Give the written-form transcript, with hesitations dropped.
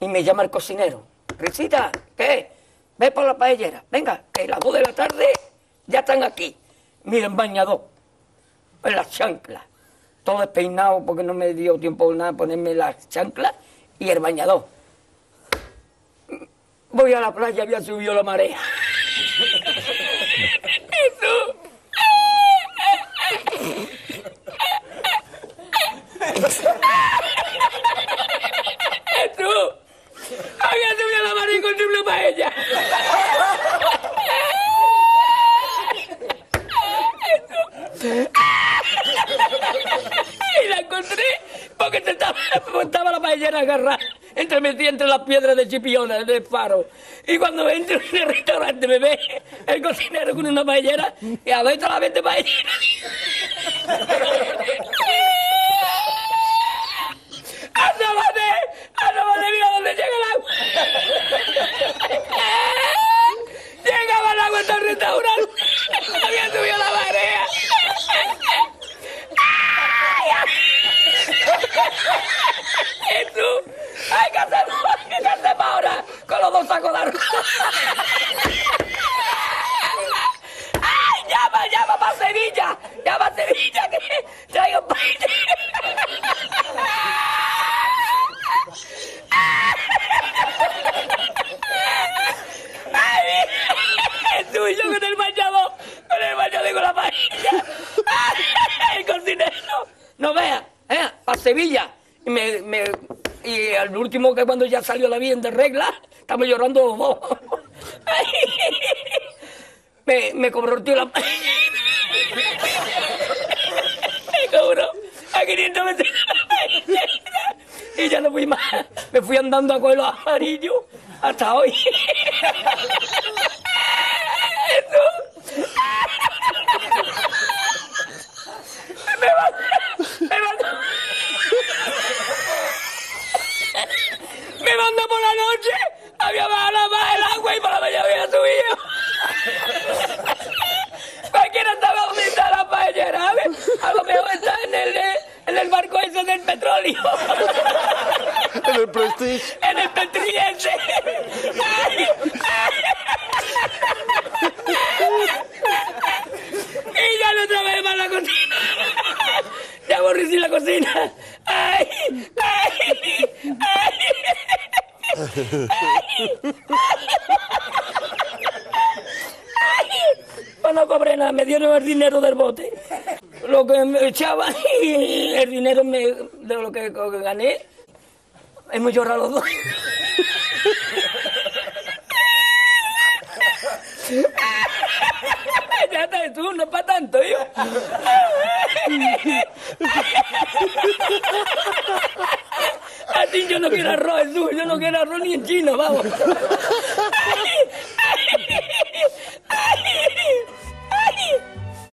Y me llama el cocinero. Risita, ¿qué? Ve por la paellera. Venga, que las 2 de la tarde ya están aquí. Miren, bañador. En las chanclas. Todo despeinado porque no me dio tiempo nada ponerme las chanclas y el bañador. Voy a la playa, había subido la marea. Jesús. Jesús. Había subido la marea y encontré una paella. Y la encontré porque estaba la paellera agarrada metida entre las piedras de Chipiona del faro. Y cuando entro en el restaurante me ve el cocinero con una paellera y a ver toda la vez de paellera. ¡Asómate, mira dónde llega el agua! Llegaba el agua hasta el restaurante. Había subido la marea. Jesús, hay que hacer ahora con los 2 sacos de arroz. ¡Ay, llama para Sevilla! ¡Llama a Sevilla que traigo paella! ¡Ay, Jesús, yo con el bañador con la paella! ¡El cocinero! No vea, para Sevilla. Y al último, que cuando ya salió la bien de regla, estamos llorando los dos. Me cobró el tío la paella. Me cobró a 500 metros la paella. Y ya no fui más. Me fui andando a coger los amarillos hasta hoy. Me manda por la noche, había bajado más el agua y por la mañana había subido. Cualquiera estaba donde está la paellera, ¿sabes? A lo mejor está en el barco ese del petróleo. En el Prestige. En el Petriense. Y ya no otra vez más la cocina. Ya aborrecí la cocina. ¡Ay! ¡Ay! ¡Ay! Pues no cobré nada, me dieron el dinero del bote. Lo que me echaban y el dinero de lo que gané, hemos llorado los dos. Ya está, tú, no es para tanto, yo. A ti yo no quiero arroz, Jesús, yo no quiero arroz ni en chino, vamos.